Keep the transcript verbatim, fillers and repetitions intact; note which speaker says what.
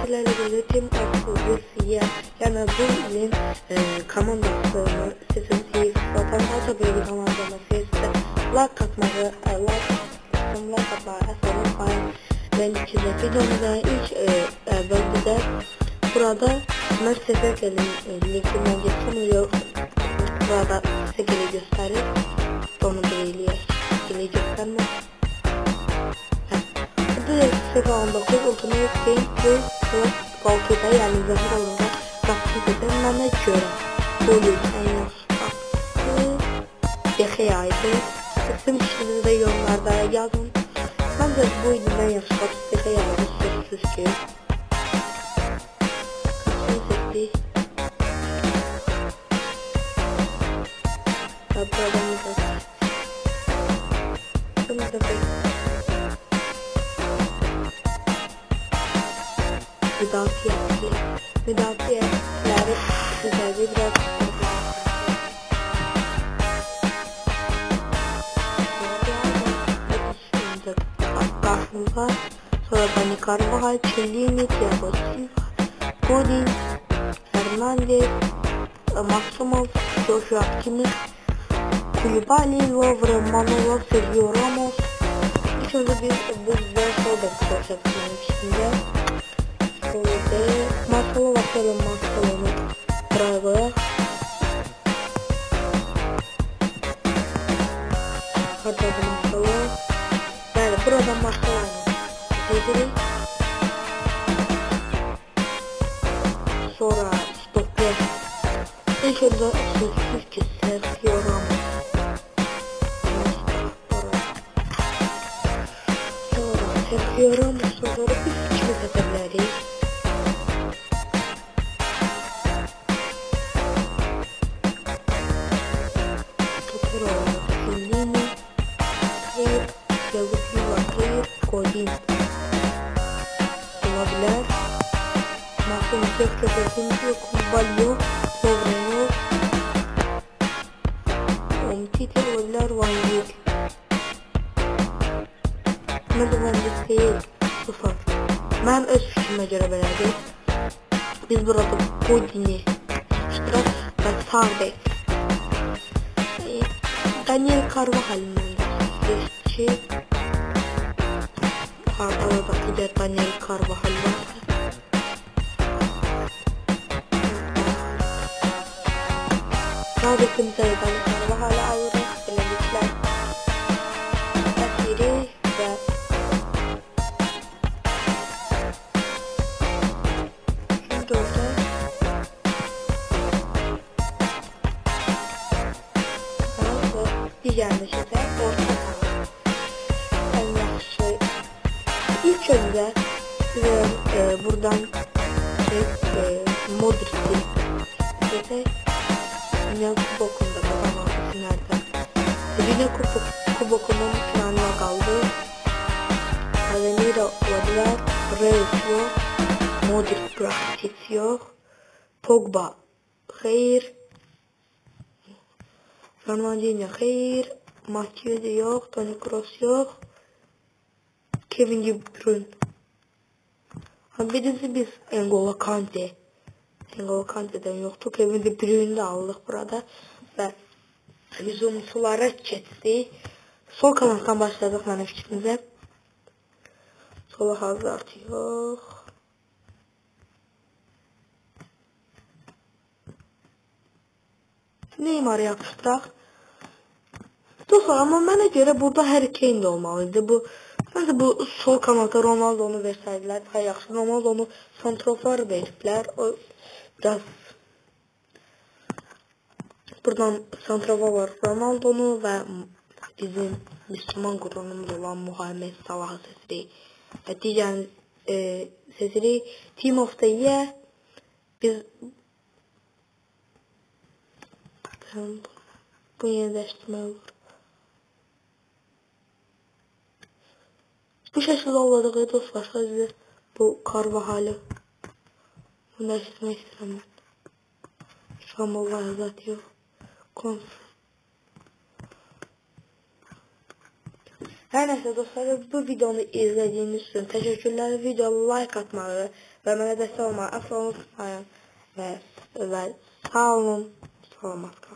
Speaker 1: sizlerle birlikte Team Astrolojisi'ye yani bu ilin e, komandasını sizin sevip vatandaşa böyle komandaması ise like atmayı, e, like like atmayı unutmayın. Ben içinde videomda ilk e, e, bölümde burada Mercedes gelin e, linkinden geçemiyor. Burada size geri gösterir. Onu böyle geri gösterme. sıfır on dokuz Ultimate Game Plus Golki'de yani zahir olunca Raksız eden mənə görə bu ilin ən yaxşı qapısı Dexeya'ydı. Sizin işinizdə yorumlarda yazın. Məncə bu ilin ən yaxşı qapısı Dexeya'ydı. Sözsüz ki. Kaçını seçdik? Buradan müzakir. Bu müzakir. Müdafiye müdafiyeleri sizlerce biraz karşımıza sonra Dani Carvajal, Chiellini, Thiago Silva, Godin, Hernandez, Maximov, Joshua Kimmich, Koulibaly, Lovre, Manolo, Sergio Ramos. İlk önce biz bu güzel sol bek soracağız içinde. Marcelo bakalım Marcelo'nu Brago'ya. Hadi Marcelo. Yani buradan Marcelo'nu Pedri. Sonra Stoper. İlk önce sözsüz ki Sergio Ramos. Sonra Sergio Ramos'u sonra biz kimi seçebiliriz? Godin olabilir. Maximum Tekçe Tekçe Koulibaly Lovre Umtiti olabilir. Van Dijk Mən de Van Dijk değil sıfır. Mən öz fikrime göre belədir. Biz burada Godin'i seçtirək və sağ bek Daniel Carvajal'ın seçtik. Arkada da Daniel Carvajal var. Sadece Daniel Carvajal'ı alırız. Böylelikle Pedri ve şimdi orada ve diğerinde şeyde orta İlk önce size e, buradan e, e, Modric'i size Dünya Kuboku'nda kazanması nereden? Dünya Kuboku'nun finalına kaldı. Casemiro olabilir, Reus yok, Modric Rakitic yok, Pogba hayır, Fernandinho hayır, Mathieu yok, Toni Kroos yok. Kevin De Bruyne. Birincisi biz N'Golo Kante. N'Golo Kante'den yoktu. Kevin De Bruyne'yi de aldık burada. Ve hücumculara geçti. Sol kanattan başladık benim fikrimize. Sola Hazard yok. Neymar'ı yapıştıraq. Dostlar ama mənə görə burada Harry Kane de olmalıydı. Bu Bence bu sol kanata Ronaldo'nu verseydiler daha yaxşı. Ronaldo'nu santrafor veriblər. O biraz buradan santrafor var Ronaldo'nu ve bizim Müslüman qurumumuz olan Muhammed Salah'ı seçirik. Və digər e, seçirik Team of the Year. Biz bu yeniləşdirmə olur. Bu şekilde oladığı dostlar sadece bu Carvajal'ı bunu değiştirmek istedim ben. Şu an vallahi zaten yok. Konf Hər nəsə dostlar, bu videonu izlədiyiniz üçün təşəkkürlər. Video like atmağı və mənə dəstək olmağı asla unutmayın və, və sağ olun. Sağ olun.